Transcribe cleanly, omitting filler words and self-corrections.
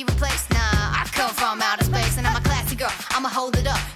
replaced. Nah, I come from outer space and I'm a classy girl. I'ma hold it up.